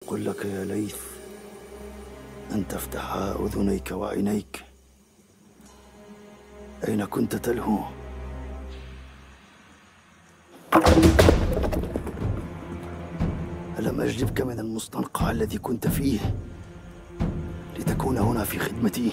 أقول لك يا ليث أن تفتح أذنيك وعينيك. أين كنت تلهو؟ ألم أجلبك من المستنقع الذي كنت فيه لتكون هنا في خدمتي؟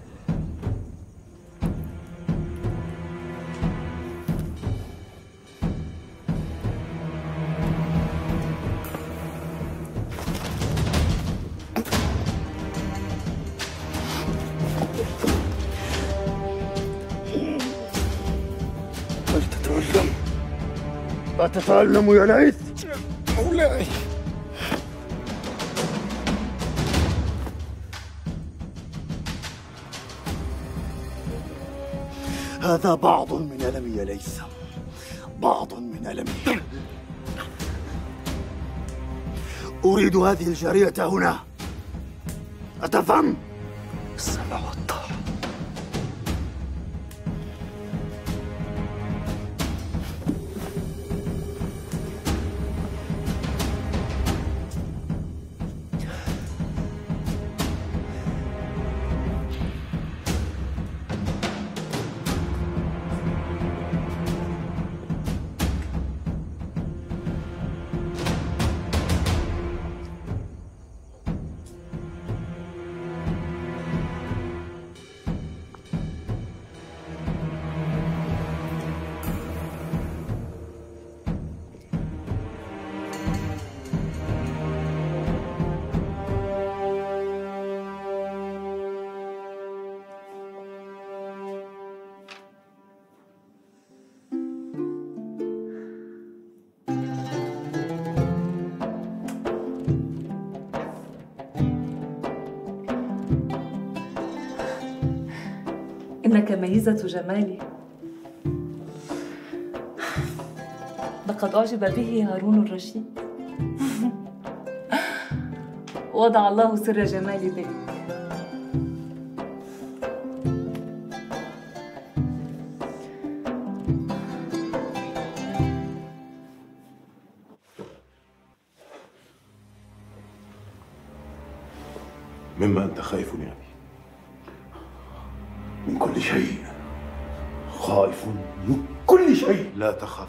هل تتعلم؟ أتتعلم يا ليث؟ مولاي، هذا بعض من ألمي يا ليث، بعض من ألمي. أريد هذه الجارية هنا، أتفهم؟ السمع والطاعة. إنك ميزة جمالي، لقد أعجب به هارون الرشيد. وضع الله سر جمالي بك. مما أنت خائف يا أبي؟ من كل شيء، خائف من كل شيء. لا تخف،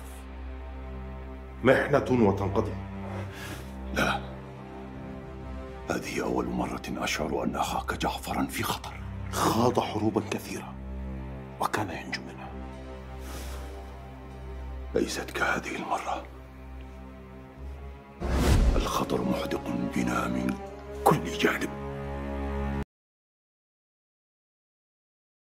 محنة وتنقضي. لا، هذه أول مرة أشعر أن أخاك جعفرا في خطر. خاض حروبا كثيرة وكان ينجو منها، ليست كهذه المرة. الخطر محدق بنا من كل جانب.